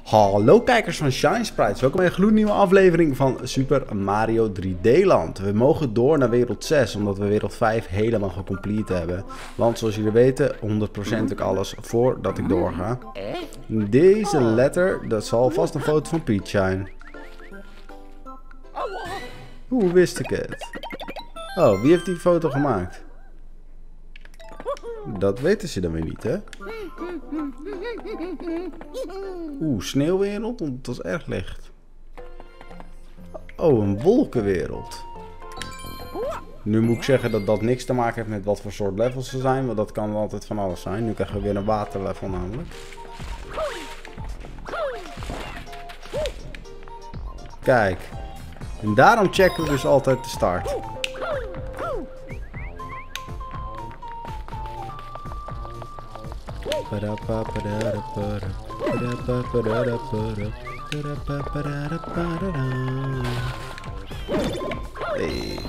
Hallo kijkers van Shine Sprites, welkom bij een gloednieuwe aflevering van Super Mario 3D Land. We mogen door naar wereld 6, omdat we wereld 5 helemaal gecomplete hebben. Want zoals jullie weten, 100% ik alles voordat ik doorga. Deze letter, dat zal vast een foto van Peach zijn. Hoe wist ik het? Oh, wie heeft die foto gemaakt? Dat weten ze dan weer niet, hè? Oeh, sneeuwwereld, want het was erg licht. Oh, een wolkenwereld. Nu moet ik zeggen dat dat niks te maken heeft met wat voor soort levels ze zijn, want dat kan altijd van alles zijn. Nu krijgen we weer een waterlevel namelijk. Kijk. En daarom checken we dus altijd de start. Hey.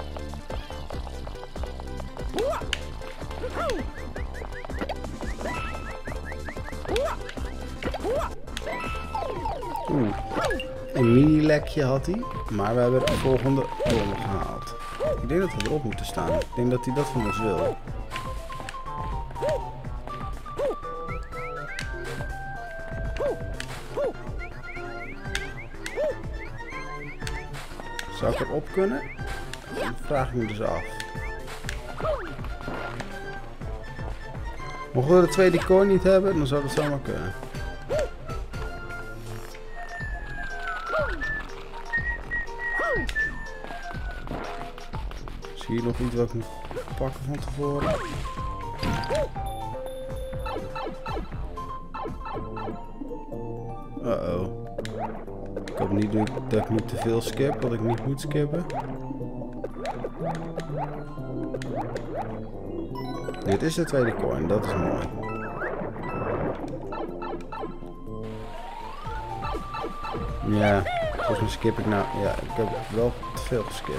Een mini lekje had hij, maar we hebben de volgende ronde gehaald. Ik denk dat we erop moeten staan. Ik denk dat hij dat van ons wil. Zou ik erop kunnen? Dat vraag ik me dus af. Mochten we de tweede coin niet hebben, dan zou dat zomaar kunnen. Zie je nog iets wat ik moet pakken van tevoren? Uh-oh. Ik hoop niet dat ik niet te veel skip, wat ik niet moet skippen. Dit is de tweede coin, dat is mooi. Ja, volgens mij skip ik nou. Ja, ik heb wel te veel geskipt.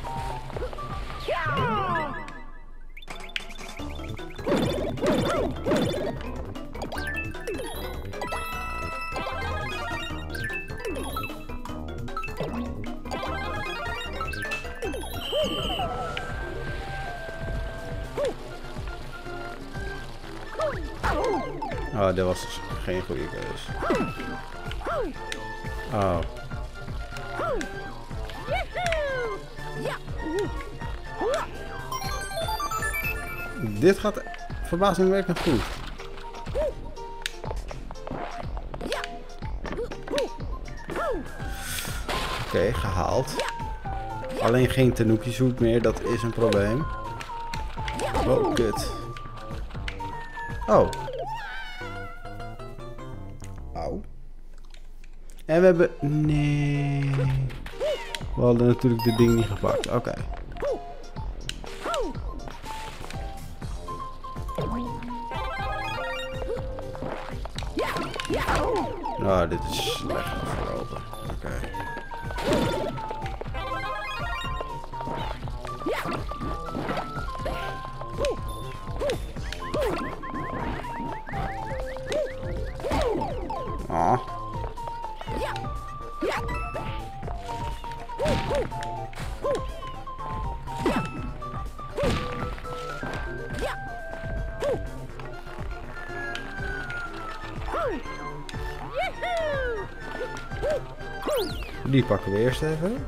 Oh, dit was dus geen goede keus. Oh. Dit gaat verbazingwekkend goed. Oké, gehaald. Alleen geen Tanuki zoet meer, dat is een probleem. Oh, kut. Oh. Auw. En we hebben... Nee. We hadden natuurlijk dit ding niet gepakt. Oké. Nou, dit is slecht afgelopen. Oké. Ah. Die pakken we eerst even.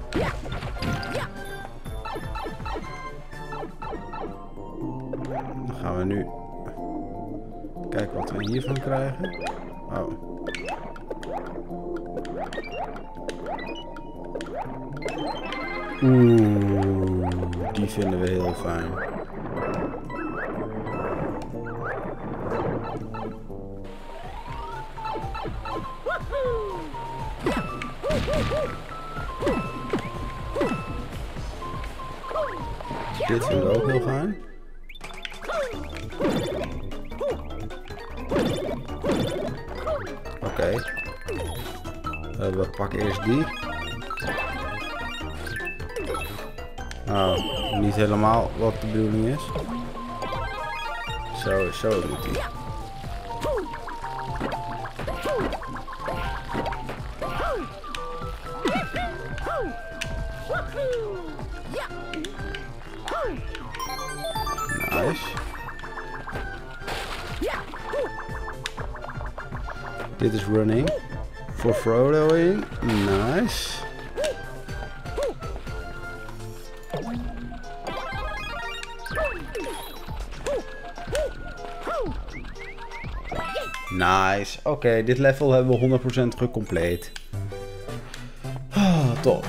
Dan gaan we nu kijken wat we hiervan krijgen. Oh. Oeh, die vinden we heel fijn. Dit vinden we ook heel fijn. Oké. We pakken eerst die. Oh, niet helemaal wat de bedoeling is. Zo doet hij. Dit is running. Voor Frodoing. Nice. Nice. Oké, dit level hebben we 100% gecompleet. Top.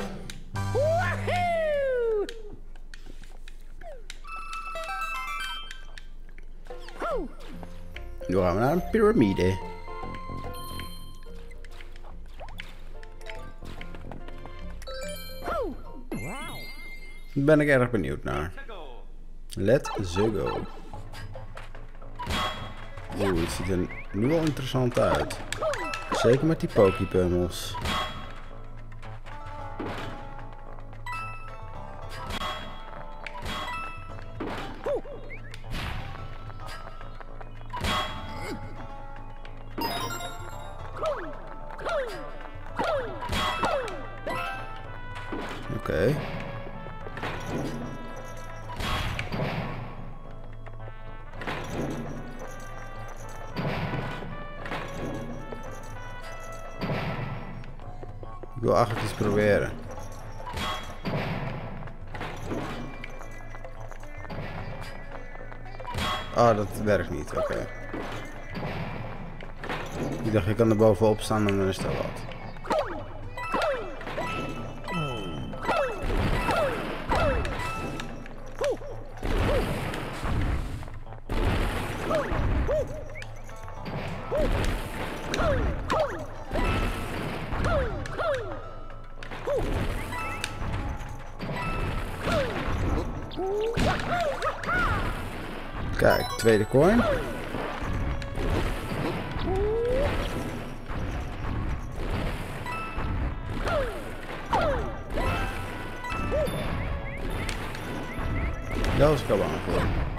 Nu gaan we naar een piramide. Daar ben ik erg benieuwd naar. Let's go. Oeh, het ziet er nu al interessant uit. Zeker met die Poképummels. Oké. Ik wil eigenlijk iets proberen. Oh, dat werkt niet. Oké. Ik dacht, ik kan er bovenop staan en dan is dat wat. Kijk, tweede coin. Dat was ik al bang voor.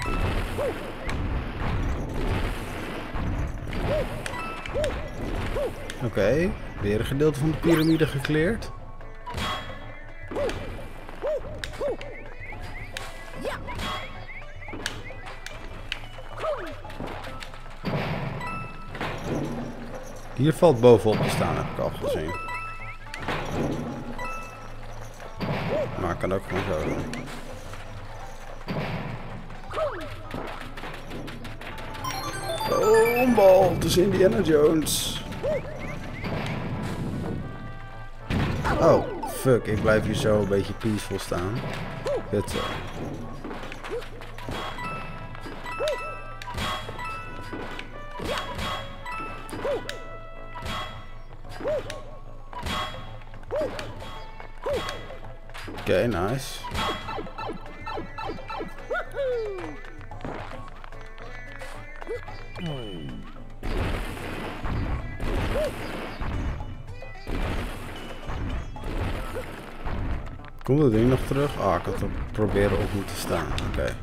Oké, weer een gedeelte van de piramide gecleared. Hier valt bovenop te staan, heb ik al gezien. Maar ik kan ook gewoon zo doen. Oh, een bal. Het is Indiana Jones. Oh, fuck. Ik blijf hier zo een beetje peaceful staan. Goed zo. Oké, nice. Komt dat ding nog terug? Ah, ik had er proberen op moeten staan. Oké.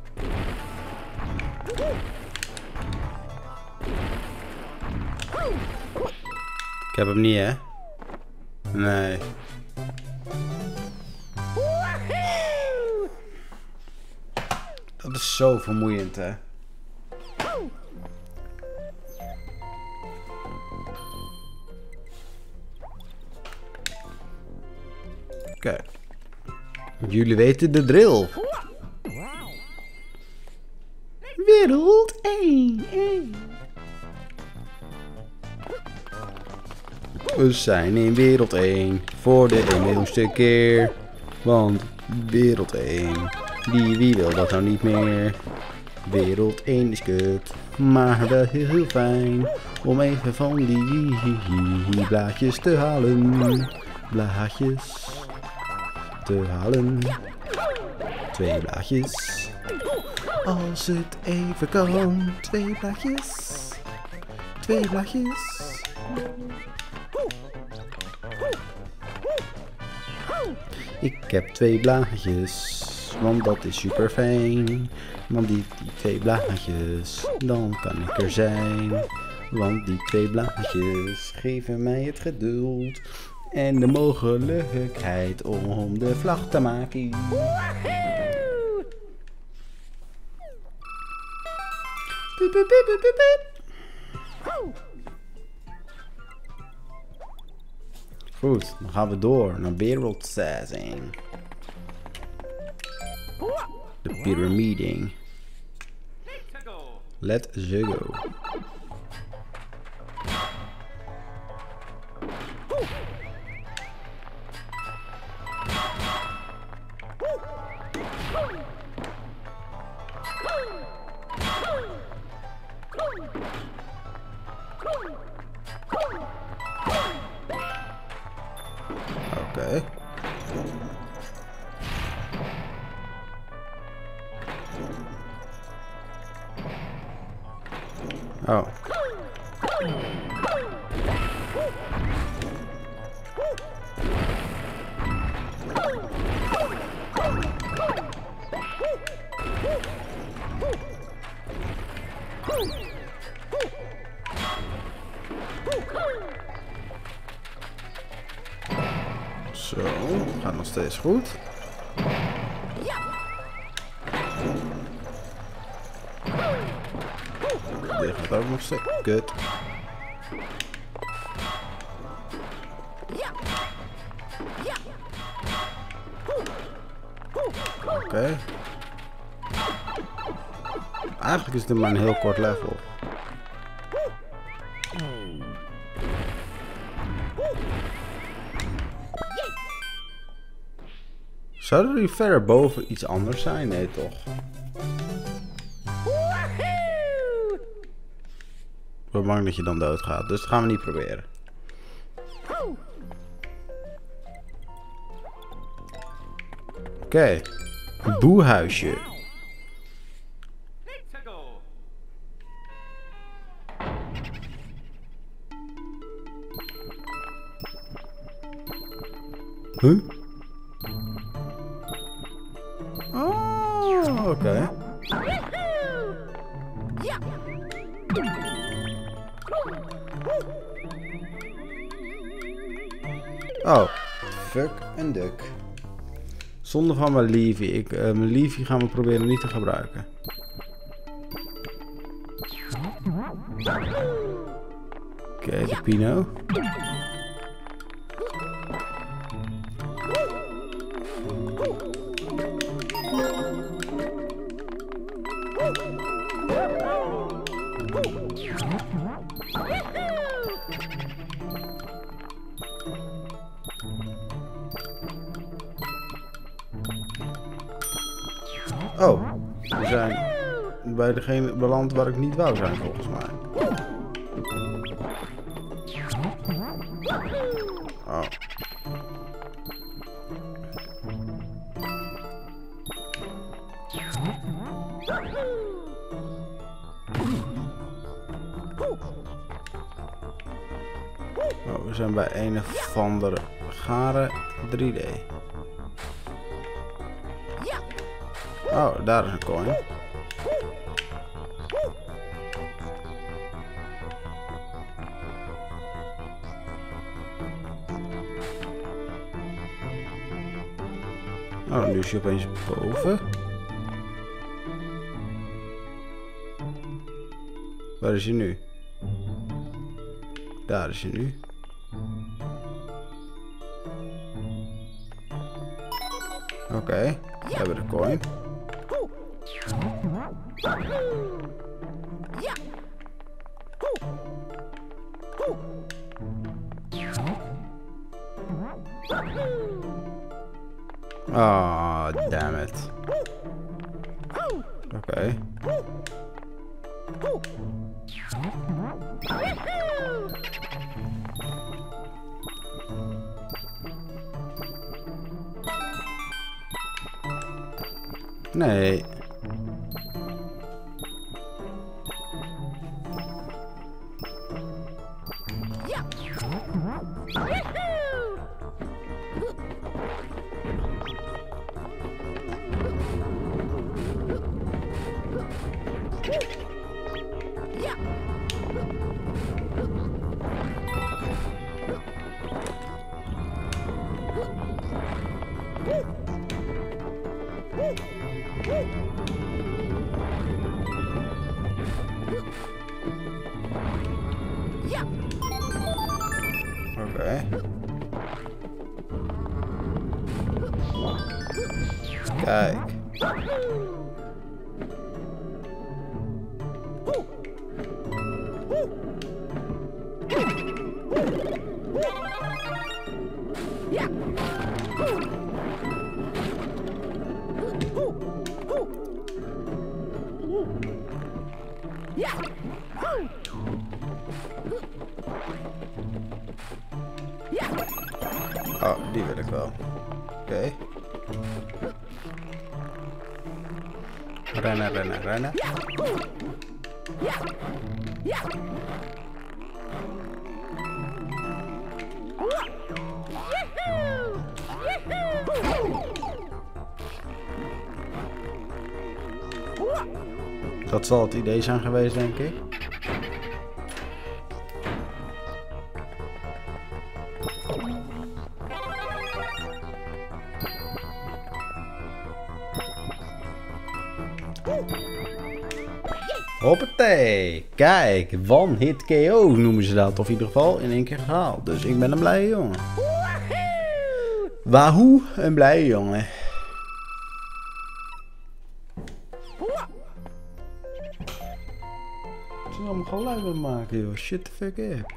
Ik heb hem niet, hè? Nee. Dat is zo vermoeiend, hè? Oké. Jullie weten de drill. Wereld 1. We zijn in wereld 1 voor de 1.000ste keer. Want wereld 1, wie wil dat nou niet meer? Wereld 1 is kut, maar wel heel fijn om even van die blaadjes te halen. Blaadjes te halen. 2 blaadjes. Als het even kan. 2 blaadjes. 2 blaadjes. Ik heb 2 blaadjes, want dat is super fijn. Want die 2 blaadjes, dan kan ik er zijn. Want die 2 blaadjes geven mij het geduld en de mogelijkheid om de vlag te maken. Goed, dan gaan we door naar wereld 6. De piramiding. Let's go. Oké. Oh. Zo, gaat nog steeds goed. Dit gaat ook nog steeds kut. Oké. Eigenlijk is dit maar een heel kort level. Zou er hier verder boven iets anders zijn? Nee, toch? Ik ben bang dat je dan doodgaat, dus dat gaan we niet proberen. Oké. Een boehuisje. Huh? Oh, oké. Oh, fuck en duck. Zonde van mijn Leafy. Mijn Leafy gaan we proberen niet te gebruiken. Oké, de Pino. Oh, we zijn bij degene beland waar ik niet wou zijn volgens mij. Oh. Oh, we zijn bij een of andere gare 3D. Oh, daar is een coin. Oh, nu is hij opeens boven. Waar is hij nu? Daar is hij nu. Oké, we hebben de coin. Ah, oh, damn it. Oké. Nee. Oké. Kijk. Oh, die wil ik wel. Oké. Rennen, rennen, rennen. Dat zal het idee zijn geweest, denk ik. Hoppatee! Kijk, one hit KO noemen ze dat. Of in ieder geval in één keer gehaald. Dus ik ben een blije jongen. Wahoo, een blije jongen. Ze gaan allemaal geluiden maken, joh. Shit the fuck up.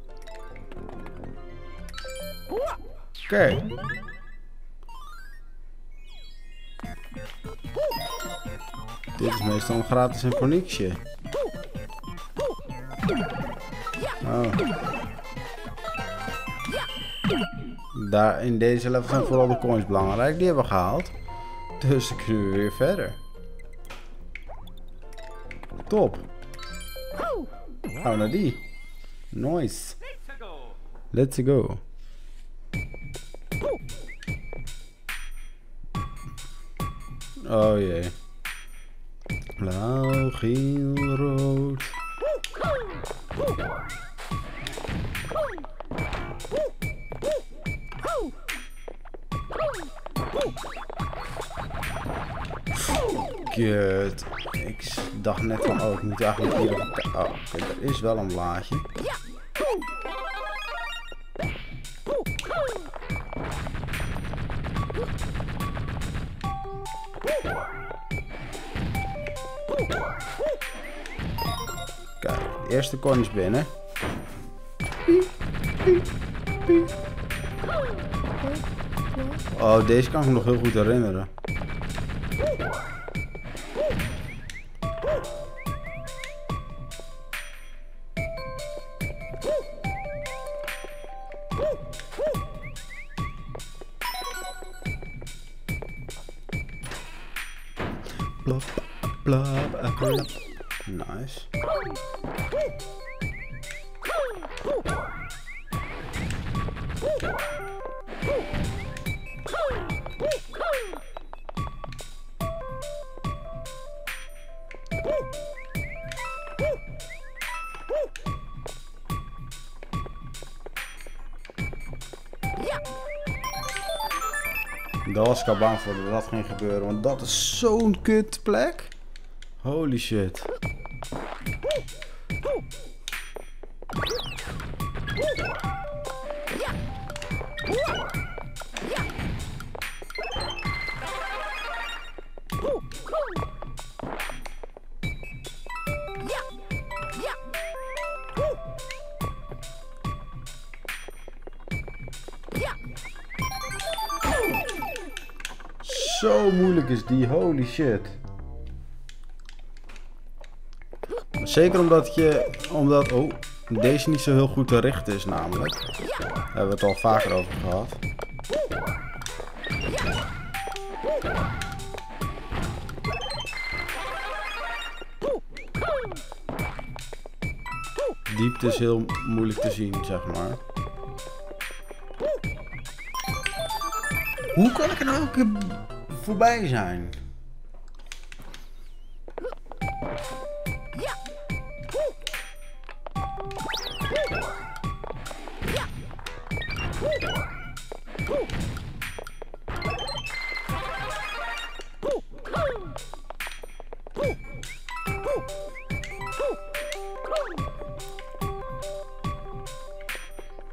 Oké. Dit is meestal een gratis en voor niksje. Oh. Daar in deze level zijn vooral de coins belangrijk. Die hebben we gehaald. Dus dan kunnen we weer verder. Top. Gaan we naar die. Nice. Let's go. Oh jee. Blauw, geel, rood. Kut. Ik dacht net van, oh, ik moet eigenlijk hier op... Oh, oké, er is wel een blaadje. Kijk, de eerste coin is binnen. Oh, deze kan ik me nog heel goed herinneren. Plop, plop, plop. Nice. Daar was ik al bang voor dat dat ging gebeuren, want dat is zo'n kut plek. Holy shit. Zo moeilijk is die, holy shit. Zeker omdat oh, deze niet zo heel goed te richten is namelijk. Daar hebben we het al vaker over gehad. Diepte is heel moeilijk te zien, zeg maar. Hoe kan ik er nou een keer voorbij zijn?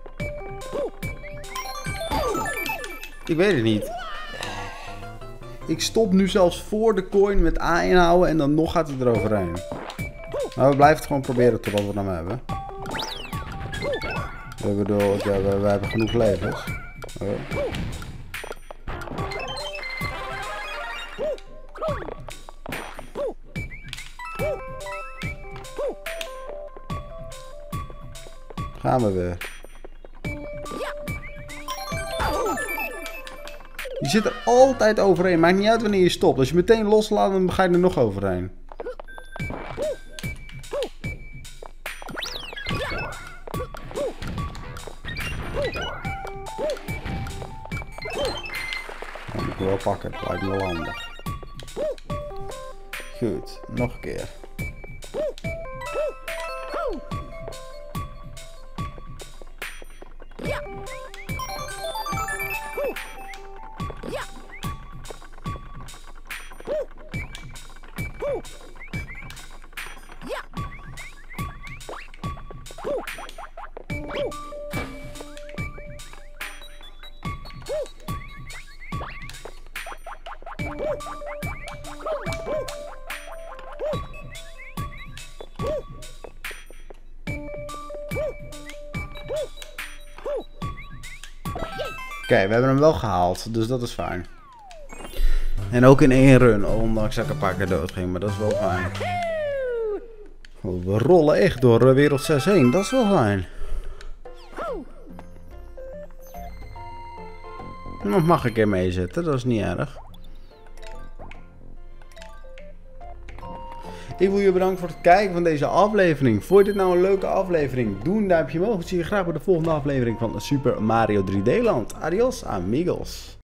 Ik weet het niet. Ik stop nu zelfs voor de coin met A inhouden en dan nog gaat hij eroverheen. Maar we blijven het gewoon proberen totdat we hem hebben. Ik bedoel, ja, we hebben genoeg levens. Gaan we weer. Je zit er altijd overheen. Maakt niet uit wanneer je stopt. Als je meteen loslaat, dan ga je er nog overheen. Dat moet ik wel pakken. Dat lijkt me wel handig. Goed, nog een keer. Oké, we hebben hem wel gehaald, dus dat is fijn. En ook in één run, ondanks dat ik een paar keer dood ging, maar dat is wel fijn. We rollen echt door wereld 6 heen, dat is wel fijn. Nog mag ik er mee zitten, dat is niet erg. Ik wil je bedanken voor het kijken van deze aflevering. Vond je dit nou een leuke aflevering? Doe een duimpje omhoog. Ik zie je graag bij de volgende aflevering van Super Mario 3D Land. Adios amigos.